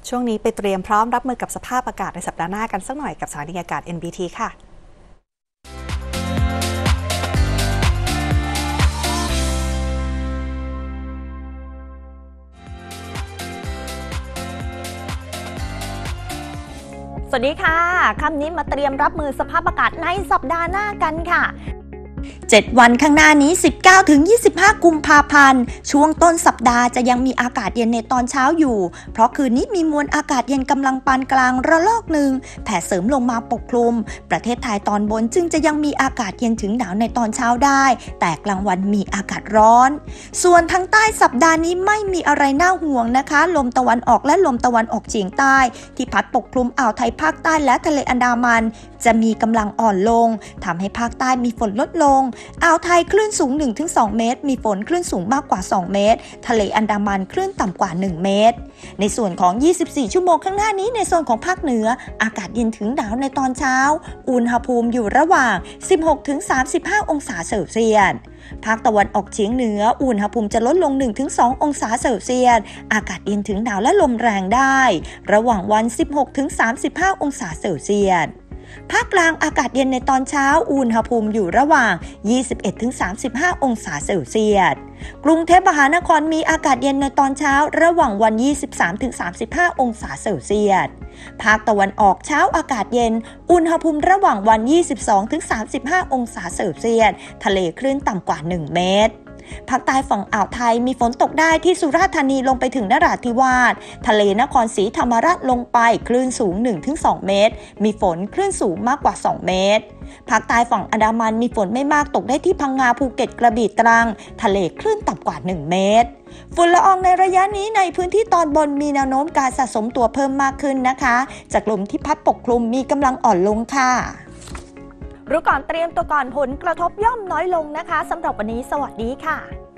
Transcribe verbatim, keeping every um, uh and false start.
ช่วงนี้ไปเตรียมพร้อมรับมือกับสภาพอากาศในสัปดาห์หน้ากันสักหน่อยกับสถานีอากาศ เอ็น บี ที ค่ะสวัสดีค่ะค่ำนี้มาเตรียมรับมือสภาพอากาศในสัปดาห์หน้ากันค่ะเจ็ดวันข้างหน้านี้ สิบเก้าถึงยี่สิบห้า กุมภาพันธ์ช่วงต้นสัปดาห์จะยังมีอากาศเย็นในตอนเช้าอยู่เพราะคืนนี้มีมวลอากาศเย็นกำลังปานกลางระลอกหนึ่งแผ่เสริมลงมาปกคลุมประเทศไทยตอนบนจึงจะยังมีอากาศเย็นถึงหนาวในตอนเช้าได้แต่กลางวันมีอากาศร้อนส่วนทางใต้สัปดาห์นี้ไม่มีอะไรน่าห่วงนะคะลมตะวันออกและลมตะวันออกเฉียงใต้ที่พัดปกคลุมอ่าวไทยภาคใต้และทะเลอันดามันจะมีกำลังอ่อนลงทำให้ภาคใต้มีฝนลดลงอ่าวไทยคลื่นสูง หนึ่งถึงสอง เมตรมีฝนคลื่นสูงมากกว่าสองเมตรทะเลอันดามันคลื่นต่ำกว่าหนึ่งเมตรในส่วนของยี่สิบสี่ชั่วโมงข้างหน้านี้ในโซนของภาคเหนืออากาศเย็นถึงหนาวในตอนเช้าอุณหภูมิอยู่ระหว่าง สิบหกถึงสามสิบห้า องศาเซลเซียสภาคตะวันออกเฉียงเหนืออุณหภูมิจะลดลง หนึ่งถึงสอง องศาเซลเซียสอากาศเย็นถึงหนาวและลมแรงได้ระหว่างวัน สิบหกถึงสามสิบห้า องศาเซลเซียสภาคกลางอากาศเย็นในตอนเช้าอุณหภูมิอยู่ระหว่าง ยี่สิบเอ็ดถึงสามสิบห้า องศาเซลเซียสกรุงเทพมหานครมีอากาศเย็นในตอนเช้าระหว่างวัน ยี่สิบสามถึงสามสิบห้า องศาเซลเซียสภาคตะวันออกเช้าอากาศเย็นอุณหภูมิระหว่างวัน ยี่สิบสองถึงสามสิบห้า องศาเซลเซียสทะเลคลื่นต่ำกว่าหนึ่งเมตรภาคใต้ฝั่งอ่าวไทยมีฝนตกได้ที่สุราษฎร์ธานีลงไปถึงนราธิวาสทะเลนครศรีธรรมราชลงไปคลื่นสูง หนึ่งถึงสอง เมตรมีฝนคลื่นสูงมากกว่าสองเมตรภาคใต้ฝั่งอันดามันมีฝนไม่มากตกได้ที่พังงาภูเก็ตกระบี่ตรังทะเลคลื่นต่ำกว่าหนึ่งเมตรฝุ่นละอองในระยะนี้ในพื้นที่ตอนบนมีแนวโน้มการสะสมตัวเพิ่มมากขึ้นนะคะจากลมที่พัดปกคลุมมีกำลังอ่อนลงค่ะรู้ก่อนเตรียมตัวก่อนผลกระทบย่อมน้อยลงนะคะสำหรับวันนี้สวัสดีค่ะ